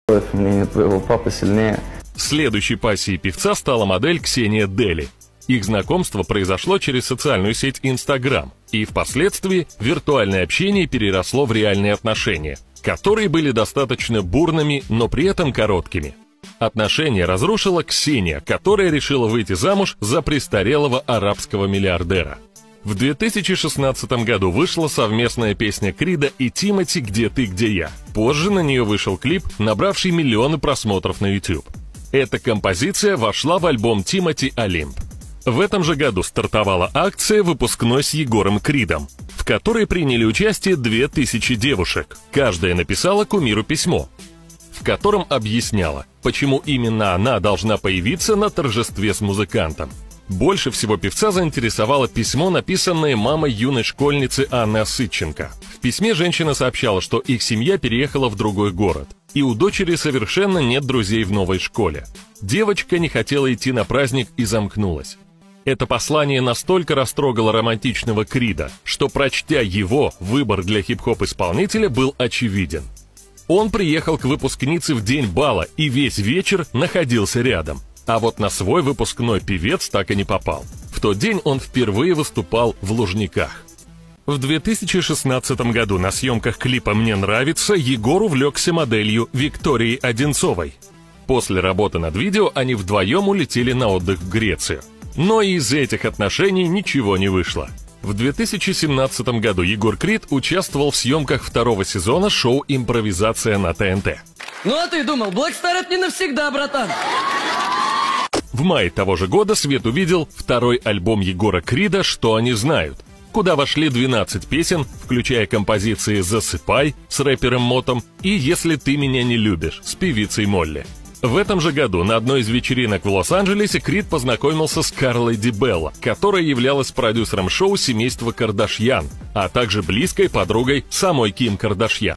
мнение твоего папы сильнее. Следующей пассией певца стала модель Ксения Дели. Их знакомство произошло через социальную сеть Instagram, и впоследствии виртуальное общение переросло в реальные отношения, которые были достаточно бурными, но при этом короткими. Отношения разрушила Ксения, которая решила выйти замуж за престарелого арабского миллиардера. В 2016 году вышла совместная песня Крида и Тимати «Где ты, где я». Позже на нее вышел клип, набравший миллионы просмотров на YouTube. Эта композиция вошла в альбом Тимати «Олимп». В этом же году стартовала акция «Выпускной с Егором Кридом», в которой приняли участие 2000 девушек. Каждая написала кумиру письмо, в котором объясняла, почему именно она должна появиться на торжестве с музыкантом. Больше всего певца заинтересовало письмо, написанное мамой юной школьницы Анны Осадченко. В письме женщина сообщала, что их семья переехала в другой город, и у дочери совершенно нет друзей в новой школе. Девочка не хотела идти на праздник и замкнулась. Это послание настолько растрогало романтичного Крида, что, прочтя его, выбор для хип-хоп-исполнителя был очевиден. Он приехал к выпускнице в день бала и весь вечер находился рядом. А вот на свой выпускной певец так и не попал. В тот день он впервые выступал в Лужниках. В 2016 году на съемках клипа «Мне нравится» Егор увлекся моделью Викторией Одинцовой. После работы над видео они вдвоем улетели на отдых в Грецию. Но из этих отношений ничего не вышло. В 2017 году Егор Крид участвовал в съемках второго сезона шоу «Импровизация» на ТНТ. Ну а ты думал, Блэкстар это не навсегда, братан? В мае того же года свет увидел второй альбом Егора Крида «Что они знают», куда вошли 12 песен, включая композиции «Засыпай» с рэпером Мотом и «Если ты меня не любишь» с певицей Молли. В этом же году на одной из вечеринок в Лос-Анджелесе Крид познакомился с Карлой Ди Белло, которая являлась продюсером шоу семейства Кардашьян, а также близкой подругой самой Ким Кардашьян.